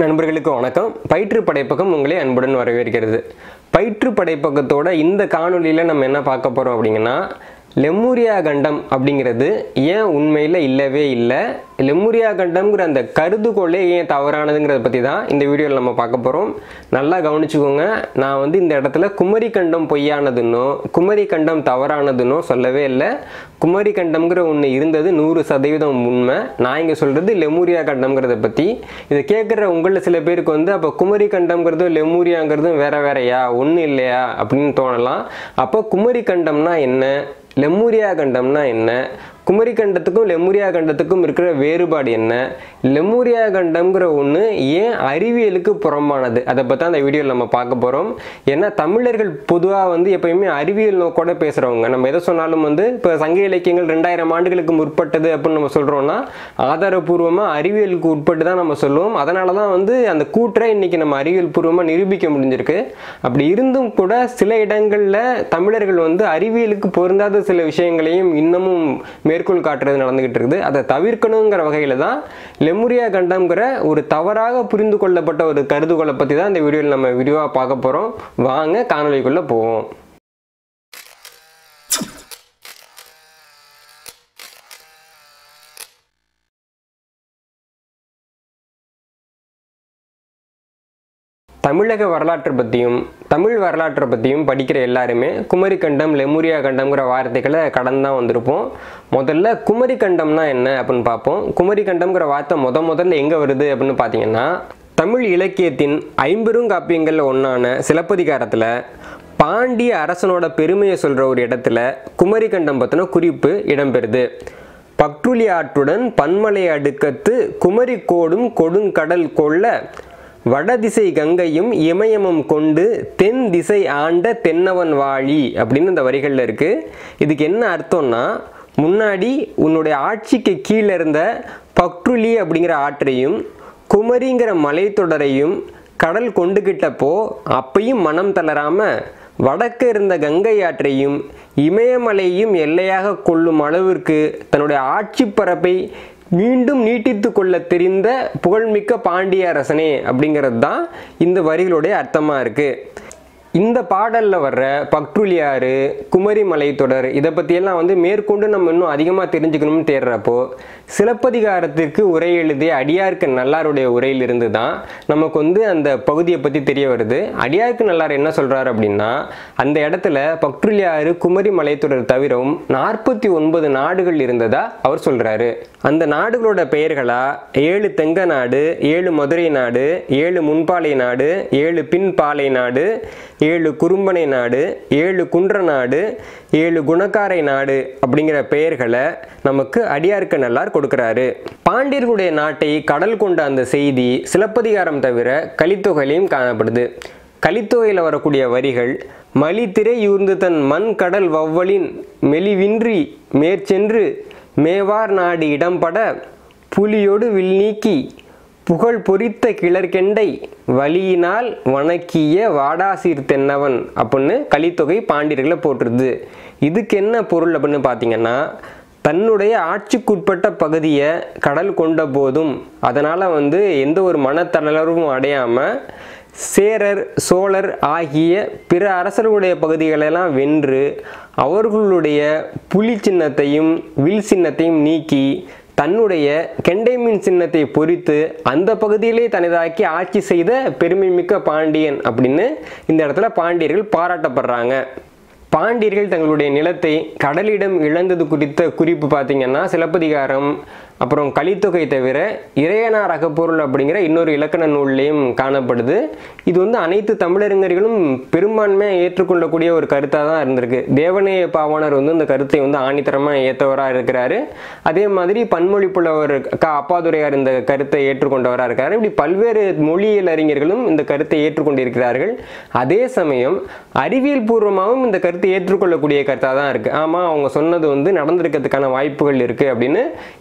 நண்பர்களுக்கு வணக்கம். பயிற்று படைப்பகம் உங்களை அன்புடன் வரவேற்கிறது. பயிற்று படைப்பகத்தோட இந்த காணொலியில் நம்ம என்ன பார்க்க போகிறோம் அப்படிங்கன்னா, லெமூரியா கண்டம் அப்படிங்கிறது ஏன் உண்மையில் இல்லவே இல்லை, லெமூரியா கண்டம்ங்கிற அந்த கருதுகோளே ஏன் தவறானதுங்கிறத பற்றி தான் இந்த வீடியோவில் நம்ம பார்க்க போகிறோம். நல்லா கவனிச்சுக்கோங்க. நான் இந்த இடத்துல குமரி கண்டம் பொய்யானதுன்னோ குமரி கண்டம் தவறானதுன்னோ சொல்லவே இல்லை. குமரி கண்டம்ங்கிற ஒன்று இருந்தது 100% உண்மை. நான் இங்கே சொல்கிறது லெமூரியா கண்டம்ங்கிறத பற்றி. இதை கேட்குற உங்களில் சில பேருக்கு அப்போ குமரி கண்டம்ங்கிறதும் லெமூரியாங்கிறதும் வேற வேறையா, ஒன்றும் இல்லையா அப்படின்னு தோணலாம். அப்போ குமரி கண்டம்னா என்ன, லெமூரியா கண்டம்னா என்ன, குமரி கண்டத்துக்கும் லெமூரியா கண்டத்துக்கும் இருக்கிற வேறுபாடு என்ன, லெமூரியா கண்டம்ங்கிற ஒன்று ஏன் அறிவியலுக்கு புறம்பானது, அதை பற்றி அந்த வீடியோவில் நம்ம பார்க்க போகிறோம். ஏன்னா தமிழர்கள் பொதுவாக எப்பயுமே அறிவியல் நோக்கோட பேசுகிறவங்க. நம்ம எதை சொன்னாலும் இப்போ சங்க இலக்கியங்கள் 2000 ஆண்டுகளுக்கு முற்பட்டது அப்படின்னு நம்ம சொல்கிறோம்னா ஆதாரபூர்வமாக அறிவியலுக்கு உட்பட்டு தான் நம்ம சொல்லுவோம். அதனால தான் அந்த கூற்றை இன்றைக்கி நம்ம அறிவியல் பூர்வமாக நிரூபிக்க முடிஞ்சிருக்கு. அப்படி இருந்தும் கூட சில இடங்களில் தமிழர்கள் அறிவியலுக்கு பொருந்தாத சில விஷயங்களையும் இன்னமும் மேற்கோள் காட்டுறது நடந்துகிட்டு இருக்குது. அதை தவிர்க்கணுங்கிற வகையில தான் லெமூரியா கண்டம்ங்கிற ஒரு தவறாக புரிந்து கொள்ளப்பட்ட ஒரு கருதுகோளை பற்றி தான் இந்த வீடியோவில் நம்ம விரிவாக பார்க்க போகிறோம். வாங்க காணொலிக்குள்ள போவோம். தமிழக வரலாற்றை பற்றியும் தமிழ் வரலாற்றை பற்றியும் படிக்கிற எல்லாருமே குமரி கண்டம் லெமூரியா கண்டம்ங்கிற வார்த்தைகளை கடந்து தான் வந்திருப்போம். முதல்ல குமரி கண்டம்னா என்ன அப்படின்னு பார்ப்போம். குமரி கண்டம்ங்கிற வார்த்தை முதல்ல எங்கே வருது அப்படின்னு பார்த்தீங்கன்னா, தமிழ் இலக்கியத்தின் 50 காப்பியங்களில் ஒன்றான சிலப்பதிகாரத்தில் பாண்டிய அரசனோட பெருமையை சொல்கிற ஒரு இடத்துல குமரி கண்டம் பற்றின குறிப்பு இடம்பெறுது. பக்ருளி ஆற்றுடன் பன்மலை அடுக்கத்து குமரி கோடும் கொடுங்கடல் கொள்ள வடதிசை கங்கையும் இமயமும் கொண்டு தென் திசை ஆண்ட தென்னவன் வாழி அப்படின்னு இந்த வரிகளில் இருக்குது. இதுக்கு என்ன அர்த்தம்னா, முன்னாடி உன்னுடைய ஆட்சிக்கு கீழே இருந்த பக்ருளி அப்படிங்கிற ஆற்றையும் குமரிங்கிற மலைத்தொடரையும் கடல் கொண்டுகிட்டப்போ அப்பையும் மனம் தளராமல் வடக்கு இருந்த கங்கை ஆற்றையும் இமயமலையும் எல்லையாக கொள்ளும் அளவிற்கு தன்னுடைய ஆட்சி பரப்பை மீண்டும் நீட்டித்து கொள்ள தெரிந்த புகழ்மிக்க பாண்டிய அரசனே அப்படிங்கிறது தான் இந்த வரிகளுடைய அர்த்தமாக இருக்குது. இந்த பாடலில் வர்ற பக்ருளியாறு குமரி மலைத்தொடர் இதை பற்றியெல்லாம் மேற்கொண்டு நம்ம இன்னும் அதிகமாக தெரிஞ்சுக்கணும்னு தேடுறப்போ சிலப்பதிகாரத்திற்கு உரை எழுதிய அடியார்க்கு நல்லாருடைய உரையிலிருந்து தான் நமக்கு அந்த பகுதியை பற்றி தெரிய வருது. அடியார்க்கு நல்லார் என்ன சொல்கிறார் அப்படின்னா, அந்த இடத்துல பக்ருளியாறு குமரி மலைத்தொடர் தவிரவும் 49 நாடுகள் இருந்ததா அவர் சொல்கிறாரு. அந்த நாடுகளோட பெயர்களா 7 தெங்க நாடு, 7 மதுரை நாடு, 7 முன்பாலை நாடு, 7 பின்பாலை நாடு, 7 குறும்பனை நாடு, 7 குன்ற நாடு, 7 குணக்காரை நாடு அப்படிங்கிற பெயர்களை நமக்கு அடியார்க்கு நல்லார் கொடுக்கிறாரு. பாண்டியர்களுடைய நாட்டை கடல் கொண்ட அந்த செய்தி சிலப்பதிகாரம் தவிர கலித்தொகையிலையும் காணப்படுது. கலித்தொகையில் வரக்கூடிய வரிகள், மலித்திரை யூர்ந்து தன் மண் கடல் வவ்வலின் மெலிவின்றி மேற்சென்று மேவார் நாடு இடம்பட புலியோடு வில் நீக்கி புகழ் பொறித்த கிளர்கெண்டை வலியினால் வணக்கிய வாடாசீர் தென்னவன் அப்படின்னு கலித்தொகை பாண்டியர்களை போட்டுருது. இதுக்கு என்ன பொருள் அப்படின்னு பார்த்தீங்கன்னா, தன்னுடைய ஆட்சிக்குட்பட்ட பகுதியை கடல் கொண்ட போதும் அதனால் எந்த ஒரு மனத்தளர்வும் அடையாமல் சேரர் சோழர் ஆகிய பிற அரசர்களுடைய பகுதிகளெல்லாம் வென்று அவர்களுடைய புலி சின்னத்தையும் வில் சின்னத்தையும் நீக்கி தன்னுடைய கெண்டை மீன் சின்னத்தை பொறித்து அந்த பகுதியிலே தனதாக்கி ஆட்சி செய்த பெருமை மிக்க பாண்டியன் அப்படின்னு இந்த இடத்துல பாண்டியர்கள் பாராட்டப்படுறாங்க. பாண்டியர்கள் தங்களுடைய நிலத்தை கடலிடம் இழந்தது குறித்த குறிப்பு பார்த்தீங்கன்னா சிலப்பதிகாரம் அப்புறம் கலித்தொகை தவிர இறையனார் அகப்பொருள் அப்படிங்கிற இன்னொரு இலக்கண நூல்லையும் காணப்படுது. இது அனைத்து தமிழறிஞர்களும் பெரும்பான்மையாக ஏற்றுக்கொள்ளக்கூடிய ஒரு கருத்தாக தான் இருந்திருக்கு. தேவநேய பாவாணர் இந்த கருத்தை ஆணித்தரமாக ஏற்றவராக இருக்கிறாரு. அதே மாதிரி பன்மொழி புலவர் அப்பாதுரையார் இந்த கருத்தை ஏற்றுக்கொண்டவராக இருக்காரு. இப்படி பல்வேறு மொழியியல் அறிஞர்களும் இந்த கருத்தை ஏற்றுக்கொண்டிருக்கிறார்கள். அதே சமயம் அறிவியல் பூர்வமாகவும் இந்த கருத்தை ஏற்றுக்கொள்ளக்கூடிய கருத்தாக தான் இருக்குது. ஆமாம், அவங்க சொன்னது நடந்திருக்கிறதுக்கான வாய்ப்புகள் இருக்குது அப்படின்னு எல்லாருமே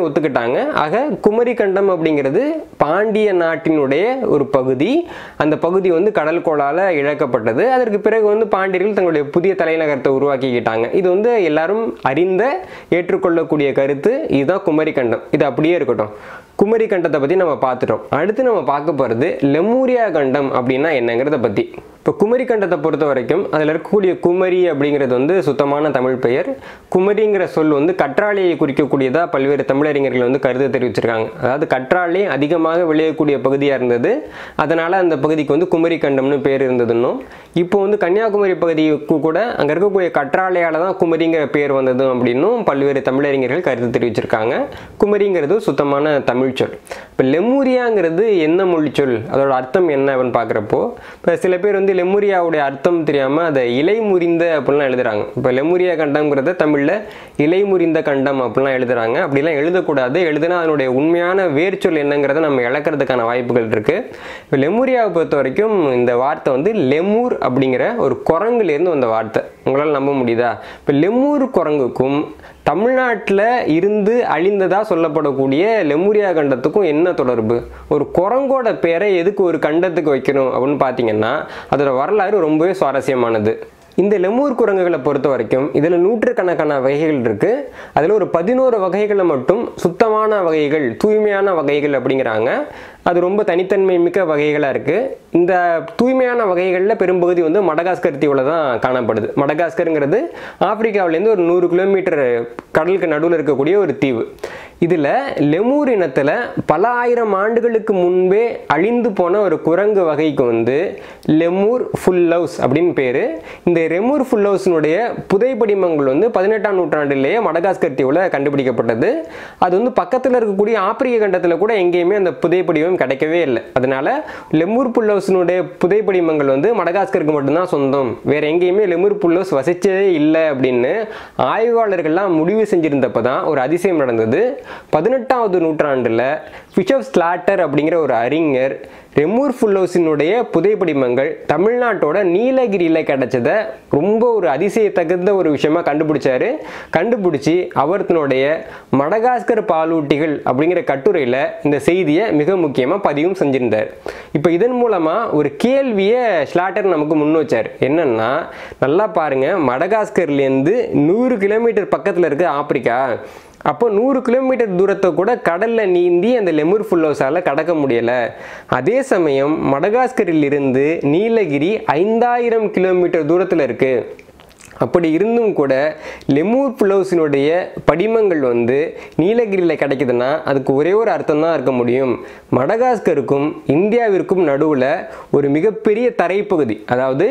ஒத்துக்கிட்டாங்க. ஆக குமரி கண்டம் அப்படிங்கிறது பாண்டிய நாட்டினுடைய ஒரு பகுதி. அந்த பகுதி வந்து கடல் கோளால் இழக்கப்பட்டது. அதற்கு பிறகு வந்து பாண்டியர்கள் தங்களுடைய புதிய தலைநகரத்தை உருவாக்கிக்கிட்டாங்க. இது வந்து எல்லாரும் அறிந்த ஏற்றுக்கொள்ளக்கூடிய கருத்து. இதுதான் குமரி கண்டம். இது அப்படியே இருக்கட்டும். குமரி கண்டத்தை பற்றி நம்ம பார்த்துட்டோம். அடுத்து நம்ம பார்க்க போகிறது லெமூரியா கண்டம் அப்படின்னா என்னங்கிறத பற்றி. இப்போ குமரி கண்டத்தை பொறுத்த வரைக்கும் அதில் இருக்கக்கூடிய குமரி அப்படிங்கிறது வந்து சுத்தமான தமிழ் பெயர். குமரிங்கிற சொல் வந்து கற்றாழையை குறிக்கக்கூடியதாக பல்வேறு தமிழறிஞர்கள் வந்து கருத்து தெரிவிச்சிருக்காங்க. அதாவது கற்றாழை அதிகமாக விளையக்கூடிய பகுதியாக இருந்தது. அதனால் அந்த பகுதிக்கு வந்து குமரி கண்டம்னு பேர் இருந்ததுன்னும், இப்போ வந்து கன்னியாகுமரி பகுதிக்கு கூட அங்கே இருக்கக்கூடிய கற்றாழையால் தான் குமரிங்கிற பேர் வந்தது அப்படின்னும் பல்வேறு தமிழறிஞர்கள் கருத்து தெரிவிச்சிருக்காங்க. குமரிங்கிறது சுத்தமான தமிழ் சொல். இப்போ லெமூரியாங்கிறது என்ன மொழி சொல், அதோட அர்த்தம் என்ன அப்படின்னு பார்க்குறப்போ, இப்போ சில பேர் வந்து லெமூரியாவுடைய அர்த்தம் தெரியாமல் அதை இலை முறிந்த அப்படின்லாம் எழுதுறாங்க. இப்போ லெமூரியா கண்டம்ங்கிறத தமிழில் இலை முறிந்த கண்டம் அப்படிலாம் எழுதுறாங்க. அப்படிலாம் எழுதக்கூடாது. எழுதுனா அதனுடைய உண்மையான வேர்ச்சொல் என்னங்கிறத நம்ம இழக்கிறதுக்கான வாய்ப்புகள் இருக்குது. இப்போ லெமூரியாவை பொறுத்த வரைக்கும் இந்த வார்த்தை வந்து லெமூர் அப்படிங்கிற ஒரு குரங்குலேருந்து வந்த வார்த்தை. உங்களால் நம்ப முடியுதா? இப்போ லெமூர் குரங்குக்கும் தமிழ்நாட்டில் இருந்து அழிந்ததாக சொல்லப்படக்கூடிய லெமூரியா கண்டத்துக்கும் என்ன தொடர்பு? ஒரு குரங்கோட பேரை எதுக்கு ஒரு கண்டத்துக்கு வைக்கணும் அப்படின்னு பார்த்தீங்கன்னா அதோட வரலாறு ரொம்பவே சுவாரஸ்யமானது. இந்த லெமூர் குரங்குகளை பொறுத்த வரைக்கும் இதில் நூற்றுக்கணக்கான வகைகள் இருக்குது. அதில் ஒரு 11 வகைகளை மட்டும் சுத்தமான வகைகள், தூய்மையான வகைகள் அப்படிங்கிறாங்க. அது ரொம்ப தனித்தன்மை மிக்க வகைகளாக இருக்குது. இந்த தூய்மையான வகைகளில் பெரும்பகுதி வந்து மடகாஸ்கர் தீவில் தான் காணப்படுது. மடகாஸ்கருங்கிறது ஆப்பிரிக்காவிலேருந்து ஒரு 100 கிலோமீட்டர் கடலுக்கு நடுவில் இருக்கக்கூடிய ஒரு தீவு. இதில் லெமூர் இனத்தில் பல ஆயிரம் ஆண்டுகளுக்கு முன்பே அழிந்து போன ஒரு குரங்கு வகைக்கு வந்து லெமூர் ஃபுல்லவுஸ் அப்படின்னு பேர். இந்த லெமூர் ஃபுல்லவுஸினுடைய புதைப்படிமங்கள் வந்து 18ஆம் நூற்றாண்டிலேயே மடகாஸ்கர் தீவில் கண்டுபிடிக்கப்பட்டது. அது வந்து பக்கத்தில் இருக்கக்கூடிய ஆப்பிரிக்க கண்டத்தில் கூட எங்கேயுமே அந்த புதைப்படிமம் கிடைக்கவே இல்லை. அதனால லெமூர் ஃபுல்லவுஸினுடைய புதைப்படிமங்கள் வந்து மடகாஸ்கருக்கு மட்டும்தான் சொந்தம், வேற எங்கேயுமே லெமூர் ஃபுல்லவுஸ் வசிச்சதே இல்லை அப்படின்னு ஆய்வாளர்கள்லாம் முடிவு செஞ்சிருந்தப்போ தான் ஒரு அதிசயம் நடந்தது. 18வது நூற்றாண்டில் பிஷப் ஸ்லாட்டர் அப்படிங்கிற ஒரு அறிஞர் லெமூர் ஃபுல்லவுஸினுடைய புதைப்படிமங்கள் தமிழ்நாட்டோட நீலகிரியில் கிடைச்சதை ரொம்ப ஒரு அதிசயத்தகுந்த ஒரு விஷயமா கண்டுபிடிச்சாரு. கண்டுபிடிச்சி அவர் தன்னுடைய மடகாஸ்கர் பாலூட்டிகள் அப்படிங்கிற கட்டுரையில் இந்த செய்தியை மிக முக்கியமாக பதிவும் செஞ்சிருந்தார். இப்போ இதன் மூலமாக ஒரு கேள்வியை ஸ்லாட்டர் நமக்கு முன் வச்சார். என்னன்னா, நல்லா பாருங்க, மடகாஸ்கர்லேருந்து 100 கிலோமீட்டர் பக்கத்தில் இருக்க ஆப்பிரிக்கா. அப்போ 100 கிலோமீட்டர் தூரத்தை கூட கடலில் நீந்தி அந்த லெமூர் ஃபுல்லவுஸால் கடக்க முடியலை. அதே சமயம் மடகாஸ்கரில் இருந்து நீலகிரி 5000 கிலோமீட்டர் தூரத்தில் இருக்குது. அப்படி இருந்தும் கூட லெமூர் ஃபுல்லவுஸினுடைய படிமங்கள் வந்து நீலகிரியில் கிடைக்குதுன்னா அதுக்கு ஒரே ஒரு அர்த்தம் தான் இருக்க முடியும். மடகாஸ்கருக்கும் இந்தியாவிற்கும் நடுவில் ஒரு மிகப்பெரிய தரைப்பகுதி, அதாவது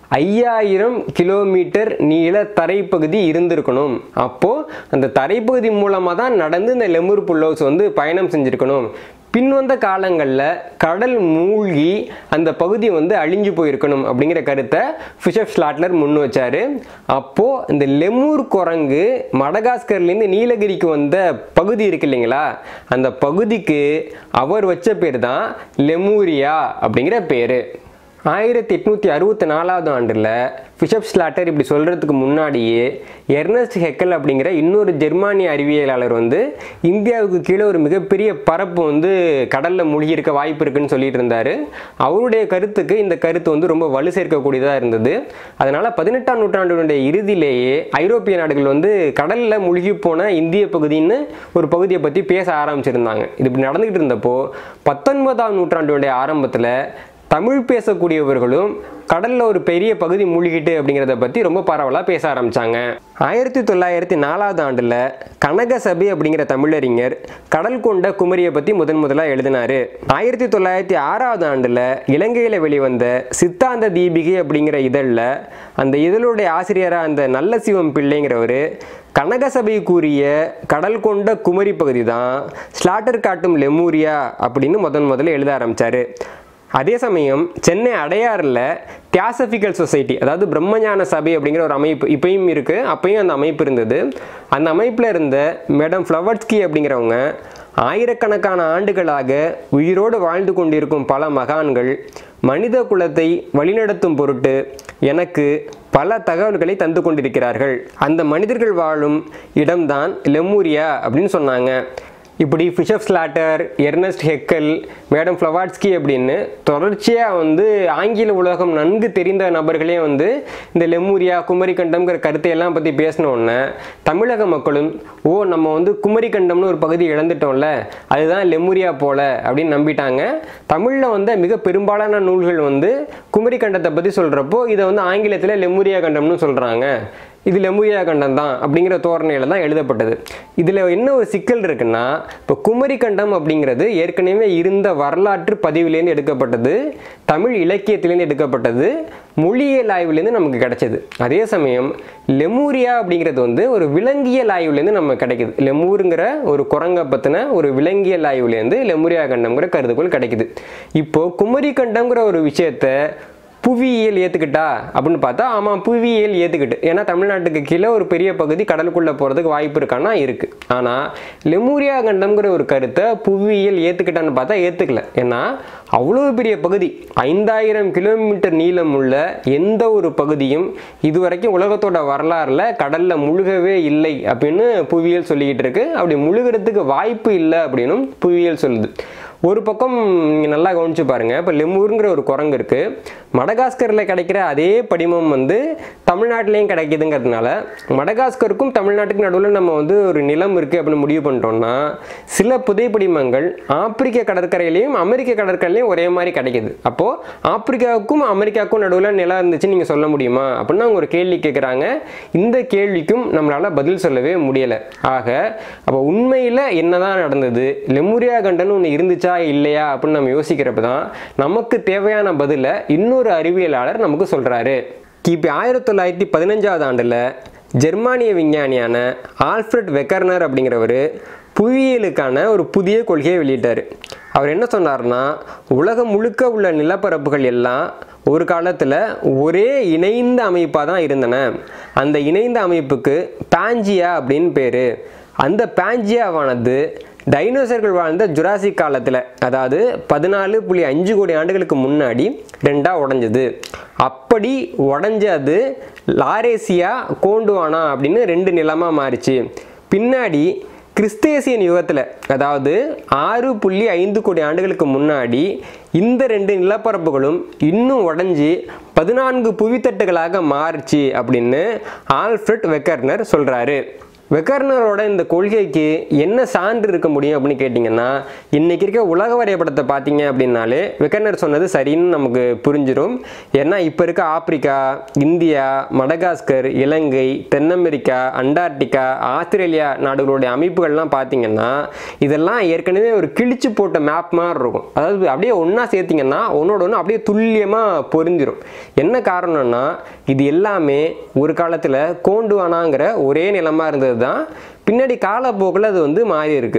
5000 கிலோமீட்டர் நீள தரைப்பகுதி இருந்திருக்கணும். அப்போது அந்த தரைப்பகுதி மூலமாக தான் நடந்து இந்த லெமூர் ஃபுல்லவுஸ் வந்து பயணம் செஞ்சுருக்கணும். பின்வந்த காலங்களில் கடல் மூழ்கி அந்த பகுதி வந்து அழிஞ்சு போயிருக்கணும் அப்படிங்கிற கருத்தை பிஷப் ஸ்லாட்லர் முன் வச்சார். அப்போது இந்த லெமூர் குரங்கு மடகாஸ்கர்லேருந்து நீலகிரிக்கு வந்த பகுதி இருக்கு இல்லைங்களா, அந்த பகுதிக்கு அவர் வச்ச பேர் தான் லெமூரியா அப்படிங்கிற பேர். 1864வது ஆண்டில் பிஷப் ஸ்லாட்டர் இப்படி சொல்கிறதுக்கு முன்னாடியே எர்னஸ்ட் ஹெக்கல் அப்படிங்கிற இன்னொரு ஜெர்மானிய அறிவியலாளர் வந்து இந்தியாவுக்கு கீழே ஒரு மிகப்பெரிய பரப்பு வந்து கடலில் மூழ்கி இருக்க வாய்ப்பு இருக்குன்னு சொல்லிட்டு இருந்தார். அவருடைய கருத்துக்கு இந்த கருத்து வந்து ரொம்ப வலு சேர்க்கக்கூடியதாக இருந்தது. அதனால் 18ஆம் நூற்றாண்டினுடைய இறுதியிலேயே ஐரோப்பிய நாடுகள் வந்து கடலில் மூழ்கி போன இந்திய பகுதின்னு ஒரு பகுதியை பற்றி பேச ஆரம்பிச்சிருந்தாங்க. இது இப்படி நடந்துக்கிட்டு இருந்தப்போ 19ஆம் நூற்றாண்டினுடைய ஆரம்பத்தில் தமிழ் பேசக்கூடியவர்களும் கடலில் ஒரு பெரிய பகுதி மூழ்கிட்டு அப்படிங்கிறத பற்றி ரொம்ப பரவலாக பேச ஆரம்பித்தாங்க. 1904வது ஆண்டில் கனகசபை அப்படிங்கிற தமிழறிஞர் கடல் கொண்ட குமரியை பற்றி முதலாக எழுதினார். 1906வது ஆண்டில் இலங்கையில் வெளிவந்த சித்தாந்த தீபிகை அப்படிங்கிற இதழில் அந்த இதழுடைய ஆசிரியராக அந்த நல்ல சிவம் பிள்ளைங்கிறவர் கனகசபை கூறிய கடல் கொண்ட குமரி பகுதி தான் ஸ்லாட்டர் காட்டும் லெமூரியா அப்படின்னு முதல்ல எழுத ஆரம்பித்தார். அதே சமயம் சென்னை அடையாறில் தியாசபிக்கல் சொசைட்டி, அதாவது பிரம்மஞான சபை அப்படிங்கிற ஒரு அமைப்பு இப்பயும் இருக்குது, அப்பயும் அந்த அமைப்பு இருந்தது. அந்த அமைப்பில் இருந்த மேடம் ஃப்ளவர்ஸ்கி அப்படிங்கிறவங்க ஆயிரக்கணக்கான ஆண்டுகளாக உயிரோடு வாழ்ந்து கொண்டிருக்கும் பல மகான்கள் மனித குலத்தை வழிநடத்தும் பொருட்டு எனக்கு பல தகவல்களை தந்து கொண்டிருக்கிறார்கள். அந்த மனிதர்கள் வாழும் இடம்தான் லெமூரியா அப்படின்னு சொன்னாங்க. இப்படி Bishop Sclater, Ernst Haeckel, Madam Blavatsky அப்படின்னு தொடர்ச்சியாக வந்து ஆங்கில உலகம் நன்கு தெரிந்த நபர்களே வந்து இந்த லெமூரியா குமரி கண்டம்ங்கிற கருத்தையெல்லாம் பற்றி பேசினோன்னே தமிழக மக்களும் நம்ம வந்து குமரி கண்டம்னு ஒரு பகுதி இழந்துட்டோம்ல, அதுதான் லெமூரியா போல அப்படின்னு நம்பிட்டாங்க. தமிழில் வந்து மிக பெரும்பாலான நூல்கள் வந்து குமரி கண்டத்தை பற்றி சொல்கிறப்போ இதை வந்து ஆங்கிலத்தில் லெமூரியா கண்டம்னு சொல்கிறாங்க. இது லெமூரியா கண்டம் தான் அப்படிங்கிற தோரணையில் தான் எழுதப்பட்டது. இதில் என்ன ஒரு சிக்கல் இருக்குன்னா, இப்போ குமரி கண்டம் அப்படிங்கிறது ஏற்கனவே இருந்த வரலாற்று பதிவிலேருந்து எடுக்கப்பட்டது, தமிழ் இலக்கியத்திலேருந்து எடுக்கப்பட்டது, மொழியியல் ஆய்வுலேருந்து நமக்கு கிடைச்சது. அதே சமயம் லெமூரியா அப்படிங்கிறது வந்து ஒரு விலங்கியல் ஆய்வுலேருந்து நமக்கு கிடைக்குது. லெமூருங்கிற ஒரு குரங்கை பற்றின ஒரு விலங்கியல் ஆய்வுலேருந்து லெமூரியா கண்டம்ங்கிற கருதுகோள் கிடைக்குது. இப்போது குமரி கண்டம்ங்கிற ஒரு விஷயத்தை புவியியல் ஏற்றுக்கிட்டா அப்படின்னு பார்த்தா ஆமாம், புவியியல் ஏற்றுக்கிட்டு. ஏன்னா தமிழ்நாட்டுக்கு கீழே ஒரு பெரிய பகுதி கடலுக்குள்ளே போகிறதுக்கு வாய்ப்பு இருக்கான்னா இருக்குது. ஆனால் லெமூரியா கண்டம்ங்கிற ஒரு கருத்தை புவியியல் ஏற்றுக்கிட்டான்னு பார்த்தா ஏற்றுக்கல. ஏன்னா அவ்வளோ பெரிய பகுதி, 5000 கிலோமீட்டர் நீளம் உள்ள எந்த ஒரு பகுதியும் இதுவரைக்கும் உலகத்தோட வரலாறில் கடலில் முழுகவே இல்லை அப்படின்னு புவியியல் சொல்லிக்கிட்டு இருக்கு. அப்படி முழுகிறதுக்கு வாய்ப்பு இல்லை அப்படின்னும் புவியியல் சொல்லுது. ஒரு பக்கம் நீங்கள் நல்லா கவனிச்சு பாருங்கள். இப்போ லெமூருங்கிற ஒரு குரங்கு இருக்குது, மடகாஸ்கரில் கிடைக்கிற அதே படிமம் வந்து தமிழ்நாட்டிலையும் கிடைக்கிதுங்கிறதுனால மடகாஸ்கருக்கும் தமிழ்நாட்டுக்கும் நடுவில் நம்ம வந்து ஒரு நிலம் இருக்குது அப்படின்னு முடிவு பண்ணிட்டோம்னா சில புதைப்படிமங்கள் ஆப்பிரிக்க கடற்கரையிலையும் அமெரிக்க கடற்கரையிலையும் ஒரே மாதிரி கிடைக்கிது. அப்போது ஆப்பிரிக்காவுக்கும் அமெரிக்காவுக்கும் நடுவில் நிலம் இருந்துச்சுன்னு நீங்கள் சொல்ல முடியுமா அப்படின்னு அவங்க ஒரு கேள்வி கேட்குறாங்க. இந்த கேள்விக்கும் நம்மளால் பதில் சொல்லவே முடியலை. ஆக அப்போ உண்மையில் என்னதான் நடந்தது, லெமூரியா கண்டம்னு ஒன்று இருந்துச்சா இல்லையா அப்படின்னு நம்ம யோசிக்கிறப்ப தான் நமக்கு தேவையான பதிலை இன்னொரு அறிவியலாளர் நமக்கு சொல்றாரு. கிபி 1915ஆவது ஆண்டுல ஜெர்மானிய விஞ்ஞானியான ஆல்ஃபிரட் வெக்கர்னர் அப்படிங்கிறவர் புவியியலுக்கான ஒரு புதிய கொள்கையை வெளியிட்டார். அவர் என்ன சொன்னார்னா, உலகம் முழுக்க உள்ள நிலப்பரப்புகள் எல்லாம் ஒரு காலத்தில் ஒரே இணைந்த அமைப்பாக தான் இருந்தன. அந்த இணைந்த அமைப்புக்கு பாஞ்சியா அப்படின்னு பேர். அந்த பாஞ்சியாவானது டைனோசர்கள் வாழ்ந்த ஜுராசிக் காலத்தில், அதாவது 14.5 கோடி ஆண்டுகளுக்கு முன்னாடி ரெண்டாக உடஞ்சது. அப்படி உடஞ்சது லாரேசியா, கோண்டுவானா அப்படின்னு 2 நிலமாக மாறிச்சு. பின்னாடி கிறிஸ்தேசியன் யுகத்தில், அதாவது 6.5 கோடி ஆண்டுகளுக்கு முன்னாடி இந்த 2 நிலப்பரப்புகளும் இன்னும் உடஞ்சி 14 புவித்தட்டுகளாக மாறிச்சு அப்படின்னு ஆல்ஃபிரட் வெக்கர்னர் சொல்கிறாரு. வெக்கர்னரோட இந்த கொள்கைக்கு என்ன சான்று இருக்க முடியும் அப்படின்னு கேட்டிங்கன்னா, இன்றைக்கி இருக்க உலக வரைபடத்தை பார்த்தீங்க அப்படின்னாலே வெக்கர்னர் சொன்னது சரின்னு நமக்கு புரிஞ்சிடும். ஏன்னா இப்போ இருக்க ஆப்பிரிக்கா, இந்தியா, மடகாஸ்கர், இலங்கை, தென் அமெரிக்கா, அண்டார்டிகா, ஆஸ்திரேலியா நாடுகளுடைய அமைப்புகள்லாம் பார்த்தீங்கன்னா இதெல்லாம் ஏற்கனவே ஒரு கிழிச்சு போட்ட மேப் மாதிரி இருக்கும். அதாவது அப்படியே ஒன்றா சேர்த்திங்கன்னா ஒன்றோட ஒன்று அப்படியே துல்லியமாக பொரிஞ்சிடும். என்ன காரணம்னா, இது எல்லாமே ஒரு காலத்தில் கோண்டுவானாங்கிற ஒரே நிலமாக இருந்தது தான். பின்னாடி காலப்போக்கில் அது வந்து மாறி இருக்கு.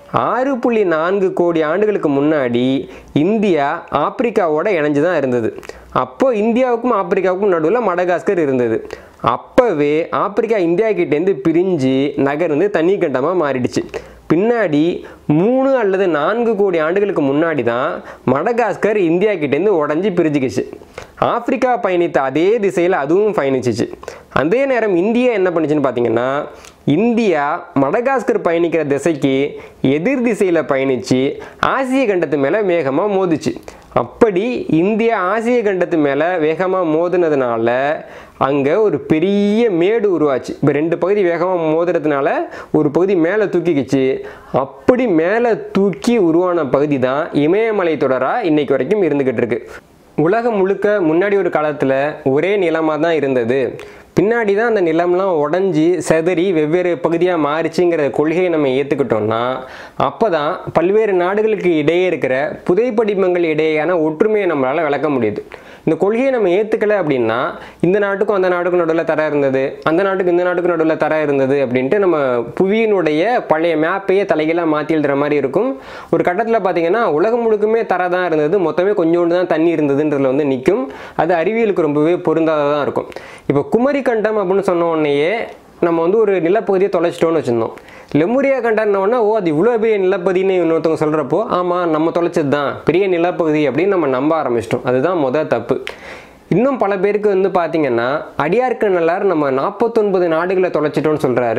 6.4 கோடி ஆண்டுகளுக்கு முன்னாடி இந்தியா ஆப்பிரிக்காவோட இணைஞ்சு தான் இருந்தது. அப்போ இந்தியாவுக்கும் ஆப்பிரிக்காவுக்கும் நடுவில் மடகாஸ்கர் இருந்தது. அப்போவே ஆப்பிரிக்கா இந்தியா கிட்டேருந்து பிரிஞ்சு நகர்ந்து தனி கண்டமாக மாறிடுச்சு. பின்னாடி 3 அல்லது 4 கோடி ஆண்டுகளுக்கு முன்னாடி தான் மடகாஸ்கர் இந்தியா கிட்டேருந்து உடஞ்சி பிரிஞ்சுக்கிச்சு. ஆப்பிரிக்கா பயணித்த அதே திசையில் அதுவும் பயணிச்சிச்சு. அதே நேரம் இந்தியா என்ன பண்ணுச்சுன்னு பார்த்தீங்கன்னா, இந்தியா மடகாஸ்கர் பயணிக்கிற திசைக்கு எதிர் திசையில் பயணித்து ஆசிய கண்டத்து மேலே வேகமாக மோதிச்சு. அப்படி இந்தியா ஆசிய கண்டத்து மேலே வேகமாக மோதினதுனால அங்கே ஒரு பெரிய மேடு உருவாச்சு. இப்போ 2 பகுதி வேகமாக மோதுறதுனால ஒரு பகுதி மேலே தூக்கிக்கிச்சு. அப்படி மேலே தூக்கி உருவான பகுதி தான் இமயமலை தொடராக இன்னைக்கு வரைக்கும் இருந்துக்கிட்டு இருக்கு. உலகம் முழுக்க முன்னாடி ஒரு காலத்தில் ஒரே நிலமாக தான் இருந்தது. பின்னாடி தான் அந்த நிலம்லாம் உடஞ்சி செதறி வெவ்வேறு பகுதியாக மாறிச்சுங்கிற கொள்கையை நம்ம ஏற்றுக்கிட்டோம்னா அப்போ தான் பல்வேறு நாடுகளுக்கு இடையே இருக்கிற புதைப்படிமங்கள் இடையேயான ஒற்றுமையை நம்மளால் விளக்க முடியுது. இந்த கொள்கையை நம்ம ஏற்றுக்கலை அப்படின்னா இந்த நாட்டுக்கும் அந்த நாட்டுக்கும் நடுவில் தர இருந்தது, அந்த நாட்டுக்கு இந்த நாட்டுக்கும் நடுவில் தர இருந்தது அப்படின்ட்டு நம்ம புவியினுடைய பழைய மேப்பையே தலைகீழாக மாற்றி எழுதுகிற மாதிரி இருக்கும். ஒரு கட்டத்தில் பார்த்தீங்கன்னா உலகம் முழுக்குமே தர தான் இருந்தது, மொத்தமே கொஞ்சோண்டு தான் தண்ணி இருந்ததுன்றதுல வந்து நிற்கும். அது அறிவியலுக்கு ரொம்பவே பொருந்தாததான் இருக்கும். இப்போ குமரி கண்டம் அப்படின்னு சொன்ன உடனேயே நம்ம வந்து ஒரு நிலப்பகுதியை தொலைச்சிட்டோன்னு வச்சுருந்தோம். லெமுரியா கண்டம்னா அது இவ்வளோ பெரிய நிலப்பகுதின்னு இன்னொருத்தவங்க சொல்கிறப்போ ஆமாம் நம்ம தொலைச்சது தான் பெரிய நிலப்பகுதி அப்படின்னு நம்ம நம்ப ஆரம்பிச்சிட்டோம். அதுதான் முதல் தப்பு. இன்னும் பல பேருக்கு வந்து பார்த்திங்கன்னா அடியார்க்கு நல்லார் நம்ம 49 நாடுகளை தொலைச்சிட்டோன்னு சொல்கிறாரு.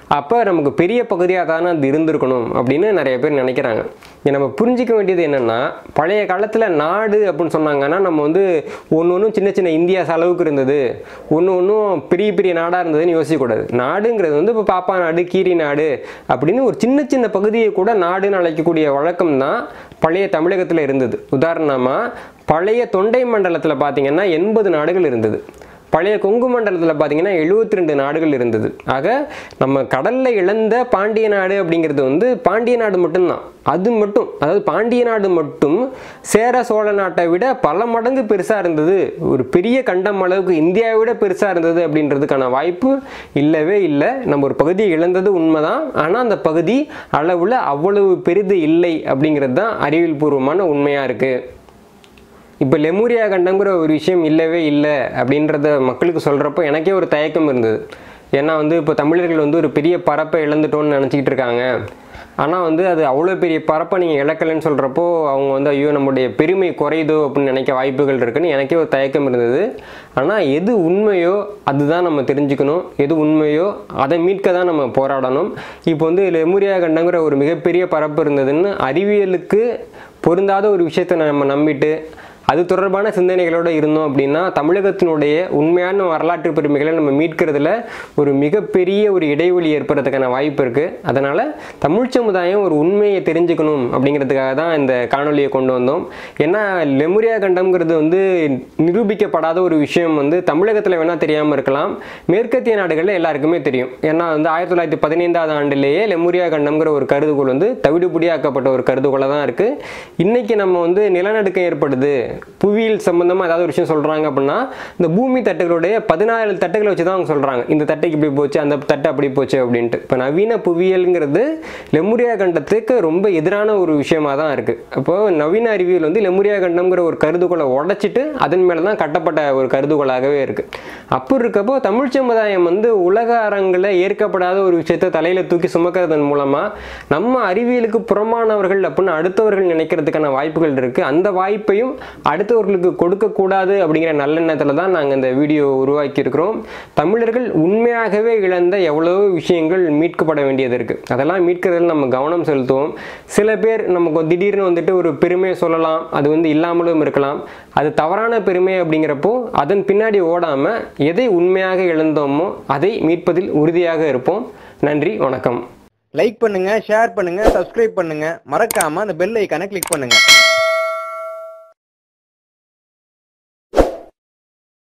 அப்போ நமக்கு பெரிய பகுதியாக தானே அது இருந்திருக்கணும் அப்படின்னு நிறைய பேர் நினைக்கிறாங்க. நம்ம புரிஞ்சிக்க வேண்டியது என்னென்னா, பழைய காலத்தில் நாடு அப்படின்னு சொன்னாங்கன்னா நம்ம வந்து ஒன்று சின்ன சின்ன இந்தியா அளவுக்கு இருந்தது, ஒன்றும் பெரிய பெரிய நாடாக இருந்ததுன்னு யோசிக்கக்கூடாது. நாடுங்கிறது வந்து இப்போ பாப்பா நாடு, கீரி நாடு அப்படின்னு ஒரு சின்ன சின்ன பகுதியை கூட நாடுன்னு அழைக்கக்கூடிய வழக்கம் தான் பழைய தமிழகத்தில் இருந்தது. உதாரணமாக பழைய தொண்டை மண்டலத்தில் பார்த்தீங்கன்னா 80 நாடுகள் இருந்தது. பழைய கொங்கு மண்டலத்தில் பார்த்தீங்கன்னா 72 நாடுகள் இருந்தது. ஆக நம்ம கடலில் இழந்த பாண்டிய நாடு அப்படிங்கிறது வந்து பாண்டிய நாடு மட்டும்தான். அது மட்டும், அதாவது பாண்டிய நாடு மட்டும் சேர சோழ நாட்டை விட பல மடங்கு பெருசாக இருந்தது, ஒரு பெரிய கண்டம் அளவுக்கு இந்தியாவை விட பெருசாக இருந்தது அப்படின்றதுக்கான வாய்ப்பு இல்லவே இல்லை. நம்ம ஒரு பகுதியை இழந்தது உண்மைதான், ஆனால் அந்த பகுதி அளவில் அவ்வளவு பெரிது இல்லை அப்படிங்கிறது தான் அறிவியல் பூர்வமான உண்மையாக இருக்குது. இப்போ லெமூரியா கண்டம்ங்கிற ஒரு விஷயம் இல்லவே இல்லை அப்படின்றத மக்களுக்கு சொல்கிறப்போ எனக்கே ஒரு தயக்கம் இருந்தது. ஏன்னா வந்து இப்போ தமிழர்கள் வந்து ஒரு பெரிய பரப்பை இழந்துட்டோன்னு நினச்சிக்கிட்டு இருக்காங்க. ஆனால் வந்து அது அவ்வளோ பெரிய பரப்பை நீங்கள் இழக்கலைன்னு சொல்கிறப்போ அவங்க வந்து ஐயோ நம்முடைய பெருமை குறையுதோ அப்படின்னு நினைக்க வாய்ப்புகள் இருக்குன்னு எனக்கே ஒரு தயக்கம் இருந்தது. ஆனால் எது உண்மையோ அதுதான் நம்ம தெரிஞ்சுக்கணும், எது உண்மையோ அதை மீட்க தான் நம்ம போராடணும். இப்போ வந்து லெமூரியா கண்டங்கிற ஒரு மிகப்பெரிய பரப்பு இருந்ததுன்னு அறிவியலுக்கு பொருந்தாத ஒரு விஷயத்தை நம்ம நம்பிட்டு அது தொடர்பான சிந்தனைகளோடு இருந்தோம் அப்படின்னா தமிழகத்தினுடைய உண்மையான வரலாற்று பெருமைகளை நம்ம மீட்கிறதுல ஒரு மிகப்பெரிய ஒரு இடைவெளி ஏற்படுறதுக்கான வாய்ப்பு இருக்குது. அதனால் தமிழ் சமுதாயம் ஒரு உண்மையை தெரிஞ்சுக்கணும் அப்படிங்கிறதுக்காக தான் இந்த காணொலியை கொண்டு வந்தோம். ஏன்னா லெமுரியா கண்டம்ங்கிறது வந்து நிரூபிக்கப்படாத ஒரு விஷயம் வந்து தமிழகத்தில் வேணால் தெரியாமல் இருக்கலாம், மேற்கத்திய நாடுகளில் எல்லாருக்குமே தெரியும். ஏன்னா வந்து 1915ஆம் ஆண்டிலேயே லெமுரியா கண்டம்ங்கிற ஒரு கருதுகோள் வந்து தவிடுபடியாக்கப்பட்ட ஒரு கருதுகோளாக தான் இருக்குது. இன்றைக்கி நம்ம வந்து நிலநடுக்கம் ஏற்படுது, புவியியல் சம்பந்தமாக ஏதாவது ஒரு விஷயம் சொல்கிறாங்க அப்படின்னா இந்த பூமி தட்டுகளுடைய 14 தட்டுகளை வச்சு தான் அவங்க சொல்கிறாங்க, இந்த தட்டுக்கு இப்படி போச்சு, அந்த தட்டு அப்படி போச்சு அப்படின்ட்டு. இப்போ நவீன புவியியல்ங்கிறது லெமுரியா கண்டத்துக்கு ரொம்ப எதிரான ஒரு விஷயமாக தான் இருக்குது. அப்போது நவீன அறிவியல் வந்து லெமுரியா கண்டம்ங்கிற ஒரு கருதுகோளை உடைச்சிட்டு அதன் மேலே தான் கட்டப்பட்ட ஒரு கருதுகோளாகவே இருக்குது. அப்படி இருக்கப்போ தமிழ் சமுதாயம் வந்து உலக அரங்கில் ஏற்கப்படாத ஒரு விஷயத்தை தலையில் தூக்கி சுமக்கிறதன் மூலமாக நம்ம அறிவியலுக்கு புறமானவர்கள் அப்படின்னு அடுத்தவர்கள் நினைக்கிறதுக்கான வாய்ப்புகள் இருக்குது. அந்த வாய்ப்பையும் அடுத்தவர்களுக்கு கொடுக்கக்கூடாது அப்படிங்கிற நல்லெண்ணத்தில் தான் நாங்கள் இந்த வீடியோ உருவாக்கியிருக்கிறோம். தமிழர்கள் உண்மையாகவே இழந்த எவ்வளோ விஷயங்கள் மீட்கப்பட வேண்டியது இருக்குது. அதெல்லாம் மீட்கிறதில் நம்ம கவனம் செலுத்துவோம். சில பேர் நமக்கு திடீர்னு வந்துட்டு ஒரு பெருமையை சொல்லலாம், அது வந்து இல்லாமலும் இருக்கலாம். அது தவறான பெருமை அப்படிங்கிறப்போ அதன் பின்னாடி ஓடாமல் எதை உண்மையாக இழந்தோமோ அதை மீட்பதில் உறுதியாக இருப்போம். நன்றி, வணக்கம். லைக் பண்ணுங்க, ஷேர் பண்ணுங்க, சப்ஸ்கிரைப் பண்ணுங்க, மறக்காம அந்த பெல் ஐகானை கிளிக் பண்ணுங்க.